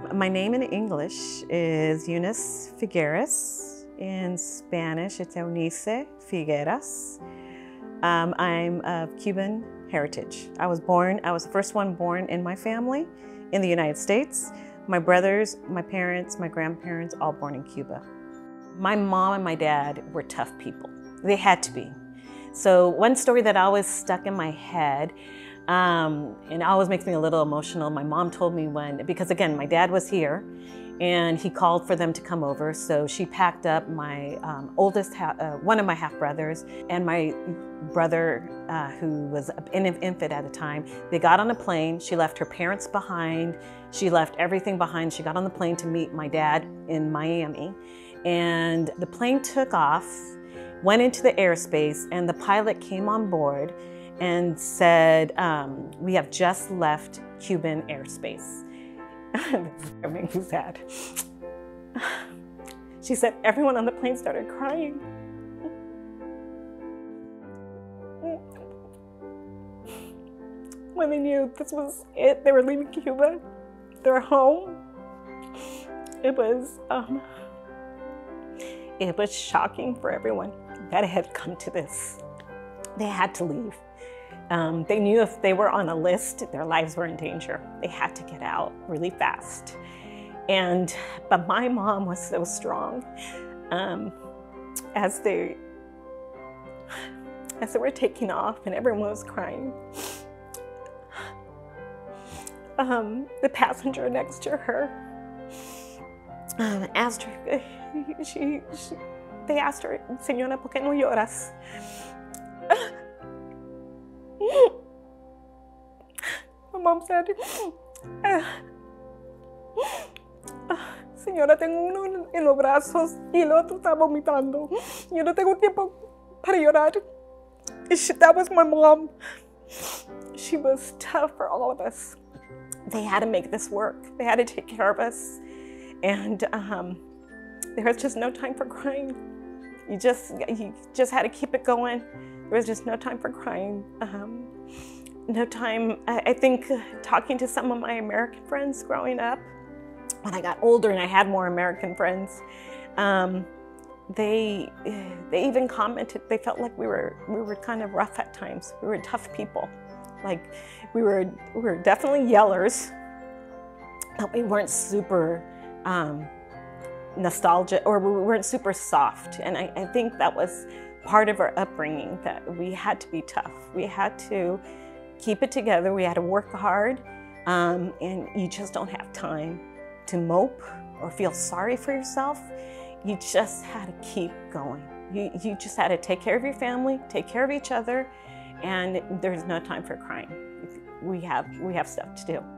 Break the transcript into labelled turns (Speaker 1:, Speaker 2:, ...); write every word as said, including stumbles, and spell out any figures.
Speaker 1: My name in English is Eunice Figueras. In Spanish, it's Eunice Figueras. Um, I'm of Cuban heritage. I was born, I was the first one born in my family in the United States. My brothers, my parents, my grandparents, all born in Cuba. My mom and my dad were tough people. They had to be. So one story that always stuck in my head, um, and always makes me a little emotional, my mom told me when, because again, my dad was here and he called for them to come over. So she packed up my um, oldest, uh, one of my half brothers and my brother uh, who was an infant at the time. They got on a plane. She left her parents behind. She left everything behind. She got on the plane to meet my dad in Miami. And the plane took off, went into the airspace, and the pilot came on board and said, um, we have just left Cuban airspace. That made me sad. She said everyone on the plane started crying. When they knew this was it, they were leaving Cuba, their home. It was, um, it was shocking for everyone that it had come to this. They had to leave. Um, they knew if they were on a list, their lives were in danger. They had to get out really fast. And, but my mom was so strong. Um, as they, as they were taking off and everyone was crying, um, the passenger next to her um, asked her, she, she, they asked her, "Señora, ¿por qué no lloras?" My mom said, "Señora, tengo uno en los brazos y el otro está vomitando. Yo no tengo tiempo para llorar." She, that was my mom. She was tough for all of us. They had to make this work. They had to take care of us. And um, there was just no time for crying. You just, you just had to keep it going. There was just no time for crying. Um, no time, I, I think uh, talking to some of my American friends growing up, when I got older and I had more American friends, um, they, they even commented, they felt like we were, we were kind of rough at times. We were tough people. Like we were, we were definitely yellers, but we weren't super um, nostalgic, or we weren't super soft. And I, I think that was part of our upbringing, that we had to be tough. We had to keep it together. We had to work hard, um, and you just don't have time to mope or feel sorry for yourself. You just had to keep going. You, you just had to take care of your family, take care of each other, and there's no time for crying. We have, we have stuff to do.